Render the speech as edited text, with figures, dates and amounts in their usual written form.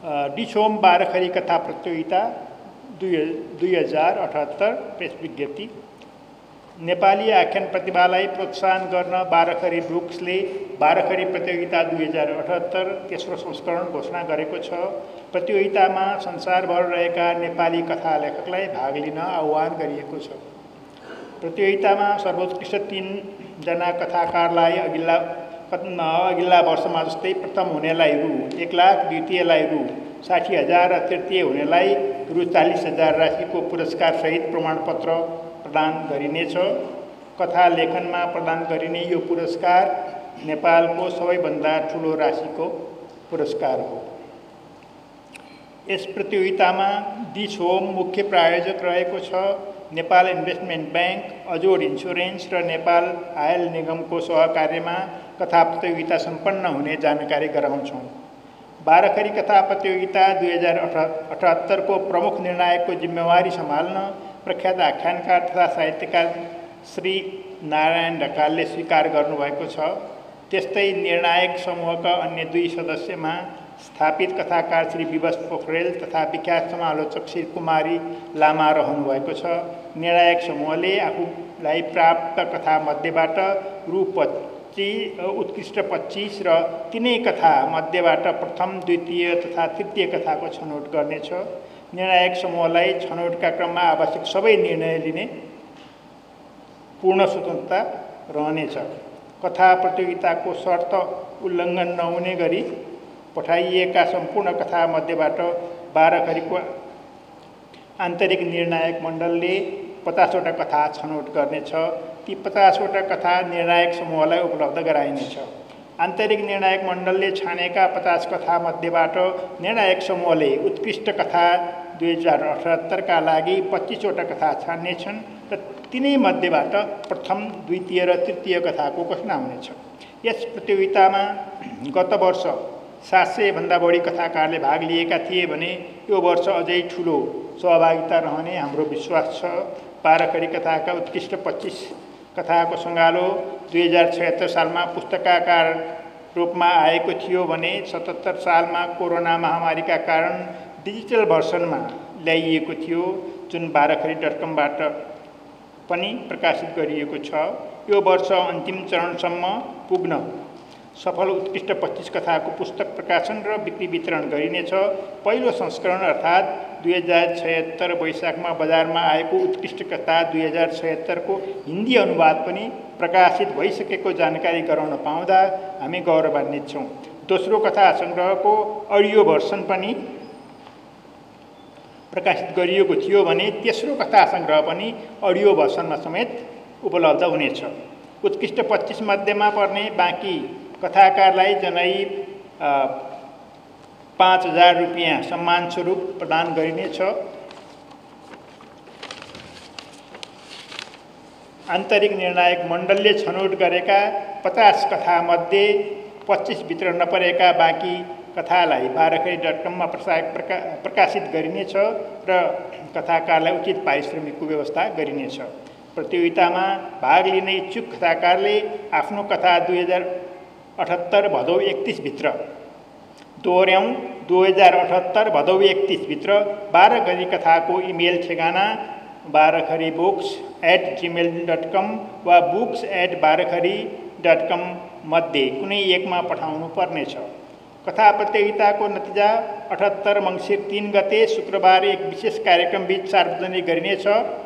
डिछोम बारखरी कथा प्रतियोगिता 2078 प्रेस विज्ञप्ति। नेपाली आख्यान प्रतिभालाई प्रोत्साहन गर्न बारखरी ब्रुक्सले बारखरी प्रतियोगिता 2078 तेस्रो संस्करण घोषणा गरेको छ। प्रतियोगितामा संसारभर रहेका नेपाली कथा लेखकलाई भाग लिन आह्वान गरिएको छ। प्रतियोगितामा सर्वोत्कृष्ट 3 जना कथाकारलाई अघिल्ला वर्षमा जस्तै प्रथम हुनेलाई रु 1 लाख, द्वितीयलाई रु 60,000 र तृतीय हुनेलाई रु 40,000 राशिको पुरस्कारसहित प्रमाणपत्र प्रदान गरिनेछ। कथा लेखनमा प्रदान गरिने यो पुरस्कार नेपालको सबैभन्दा ठुलो राशिको पुरस्कार हो। यस प्रतियोगितामा डिछोम मुख्य प्रायोजक रहेको छ। Nepal investment bank, Ajod insurance र नेपाल आयल निगमको सहकार्यमा कथा प्रतियोगिता सम्पन्न हुने जानकारी गराउँछौँ। बारखरी कथा प्रतियोगिता 2078 को प्रमुख निर्णायकको जिम्मेवारी सम्हाल्न प्रख्यात आख्यानकार तथा साहित्यकार श्री नारायण ढकालले स्वीकार गर्नुभएको छ। त्यस्तै निर्णायक समूहका अन्य 2 सदस्यमा स्थापित कथाकार श्री विवश पोखरेल तथा विख्यात समालोचक श्री कुमारी लामा रहनुभएको छ। निर्णायक समूहले आफूलाई प्राप्त कथा मध्येबाट रु 25 उत्कृष्ट 25 र तिनै कथा मध्येबाट प्रथम, द्वितीय तथा तृतीय कथाको छनौट गर्नेछ। निर्णायक समूहलाई छनौटका क्रममा आवश्यक सबै निर्णय लिने पूर्ण स्वतन्त्रता रहनेछ। कथा प्रतियोगिताको शर्त उल्लङ्घन नहुने गरी पठाइएका सम्पूर्ण कथा मध्येबाट बारखरीको आन्तरिक निर्णायक मण्डलले 50 वटा कथा छनौट गर्नेछ। ती 50 वटा कथा निर्णायक समूहलाई उपलब्ध गराइनेछ। आन्तरिक निर्णायक मण्डलले छानेका 50 कथा मध्येबाट निर्णायक समूहले उत्कृष्ट कथा 2078 का लागि 25 वटा कथा छान्नेछन् र तिनै मध्येबाट प्रथम, द्वितीय र तृतीय कथाको घोषणा हुनेछ। यस प्रतियोगितामा गत वर्ष 700 भन्दा बढी कथाकारले भाग लिएका थिए भने यो वर्ष अझै ठुलो सहभागिता रहने हाम्रो विश्वास छ। बारखरी कथाका उत्कृष्ट 25 कथाको सङ्गालो 2076 सालमा पुस्तकाकार रूपमा आएको थियो भने 77 सालमा कोरोना महामारीका कारण डिजिटल भर्सनमा ल्याइएको थियो, जुन बारखरी.com पनि प्रकाशित गरिएको छ। यो वर्ष अन्तिम चरणसम्म पुग्न सफल उत्कृष्ट 25 कथाको पुस्तक प्रकाशन र बिक्री वितरण गरिनेछ। पहिलो संस्करण अर्थात् 2076 वैशाखमा बजारमा आएको उत्कृष्ट कथा 2076 को हिन्दी अनुवाद पनि प्रकाशित भइसकेको जानकारी गराउन पाउँदा हामी गौरवान्वित छौँ। दोस्रो कथा सङ्ग्रहको अडियो भर्सन पनि प्रकाशित गरिएको थियो भने तेस्रो कथा सङ्ग्रह पनि अडियो भर्सनमा समेत उपलब्ध हुनेछ। उत्कृष्ट 25 मध्येमा पर्ने बाँकी कथाकारलाई जनै 5,000 रुपियाँ सम्मान स्वरूप प्रदान गरिनेछ। आन्तरिक निर्णायक मण्डलले छनौट गरेका 50 कथा मध्ये 25 भित्र नपरेका बाँकी कथालाई बारखरी.com मा प्रकाशित गरिनेछ र कथाकारलाई उचित पारिश्रमिकको व्यवस्था गरिनेछ। प्रतियोगितामा भाग लिने इच्छुक कथाकारले आफ्नो कथा 2078 भदौ 31 भित्र, दोहोर्याउँ 2078 भदौ 31 भित्र बारखरी कथाको इमेल ठेगाना barakhariBooks@gmail.com वा books@barakhari.com मध्ये कुनै एकमा पठाउनु पर्नेछ। कथा प्रतियोगिताको नतिजा 78 मङ्सिर 3 गते शुक्रबार एक विशेष कार्यक्रमबीच सार्वजनिक गरिनेछ।